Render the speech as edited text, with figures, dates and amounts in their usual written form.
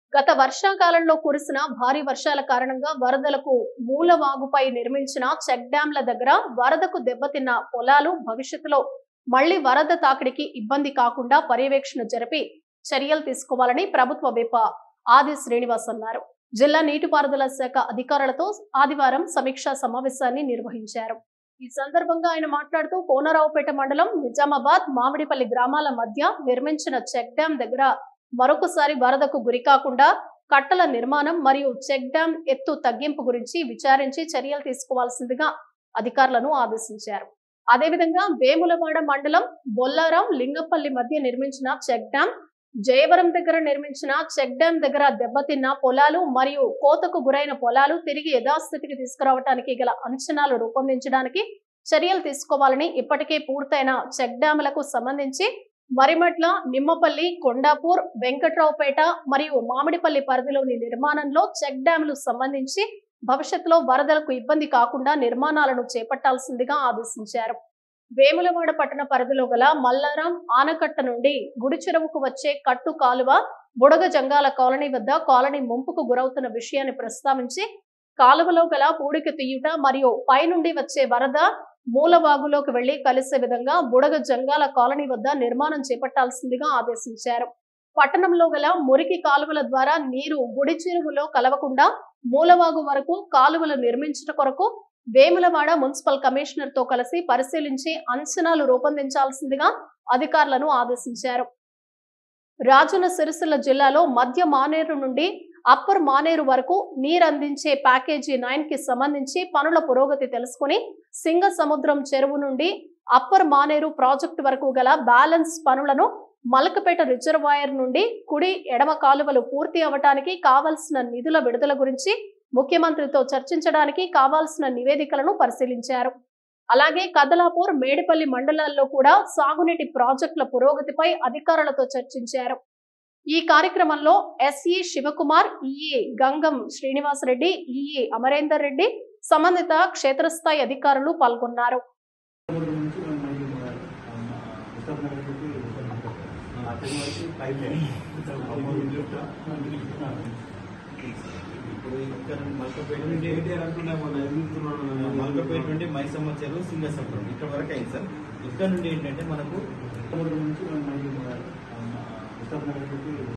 గత వర్షాకాలంలో కురిసిన భారీ వర్షాల కారణంగా వరదలకు మూలవాగుపై నిర్మించిన చెక్ డ్యాంల దగ్గర వరదకు దెబ్బతిన్న పొలాలు భవిష్యత్తులో మళ్లీ వరద తాకిడికి ఇబ్బంది కాకుండా పర్యవేక్షణ జరిపి చర్యలు తీసుకోవాలని ప్రభుత్వ విప్ ఆది శ్రీనివాస్ అన్నారు. జిల్లా నీటిపారుదల శాఖ అధికారులతో ఆదివారం సమీక్షా సమావేశాన్ని నిర్వహించారు. ఈ సందర్భంగా ఆయన మాట్లాడుతూ కోనరావుపేట మండలం నిజామాబాద్ మామిడిపల్లి గ్రామాల మధ్య నిర్మించిన చెక్ డ్యాం దగ్గర మరొకసారి వరదకు గురికాకుండా కట్టల నిర్మాణం మరియు చెక్ డ్యాం ఎత్తు తగ్గింపు గురించి విచారించి చర్యలు తీసుకోవాల్సిందిగా అధికారులను ఆదేశించారు. అదేవిధంగా వేములవాడ మండలం బొల్లారం లింగపల్లి మధ్య నిర్మించిన చెక్ డ్యాం, జయవరం దగ్గర నిర్మించిన చెక్ డ్యాం దగ్గర దెబ్బతిన్న పొలాలు మరియు కోతకు గురైన పొలాలు తిరిగి యథాస్థితికి తీసుకురావడానికి గల అంచనాలు రూపొందించడానికి చర్యలు తీసుకోవాలని, ఇప్పటికే పూర్తయిన చెక్ డ్యాములకు సంబంధించి మరిమట్ల, నిమ్మపల్లి, కొండాపూర్, వెంకట్రావుపేట మరియు మామిడిపల్లి పరిధిలోని నిర్మాణంలో చెక్ డ్యాములు సంబంధించి భవిష్యత్తులో వరదలకు ఇబ్బంది కాకుండా నిర్మాణాలను చేపట్టాల్సిందిగా ఆదేశించారు. వేములవాడ పట్టణ పరిధిలో గల మల్లారం ఆనకట్ట నుండి గుడి చెరువుకు వచ్చే కట్టు కాలువ బుడగ జంగాల కాలనీ వద్ద కాలనీ ముంపుకు గురవుతున్న విషయాన్ని ప్రస్తావించి కాలువలో గల పూడికి తీయుట మరియు పైనుండి వచ్చే వరద మూలవాగులోకి వెళ్లి కలిసే విధంగా బుడగ జంగాల కాలనీ వద్ద నిర్మాణం చేపట్టాల్సిందిగా ఆదేశించారు. పట్టణంలో గల మురికి కాలువల ద్వారా నీరు గుడి చెరువులో కలవకుండా మూలవాగు వరకు కాలువలు నిర్మించట కొరకు వేములవాడ మున్సిపల్ కమిషనర్ తో కలిసి పరిశీలించి అంచనాలు రూపొందించాల్సిందిగా అధికారులను ఆదేశించారు. రాజన్న సిరిసిల్ల జిల్లాలో మధ్య మానేరు నుండి అప్పర్ మానేరు వరకు నీరందించే ప్యాకేజీ 9 కి సంబంధించి పనుల పురోగతి తెలుసుకుని సింగ సముద్రం చెరువు నుండి అప్పర్ మానేరు ప్రాజెక్టు వరకు గల బ్యాలెన్స్ పనులను, మలకపేట రిజర్వాయర్ నుండి కుడి ఎడమ కాలువలు పూర్తి అవటానికి కావాల్సిన నిధుల విడుదల గురించి ముఖ్యమంత్రితో చర్చించడానికి కావాల్సిన నివేదికలను పరిశీలించారు. అలాగే కదలాపూర్, మేడిపల్లి మండలాల్లో కూడా సాగునీటి ప్రాజెక్టుల పురోగతిపై అధికారులతో చర్చించారు. ఈ కార్యక్రమంలో SE Shivakumar, EA Gangam Srinivasareddy, EA Amarender Reddy, సంబంధిత క్షేత్రస్థాయి అధికారులు పాల్గొన్నారు. మల్కపేట నుండి మైసమ్మ చెరువు సింగసముద్రం ఇక్కడ వరకు అయింది సార్. ఇక్కడ నుండి ఏంటంటే మనకు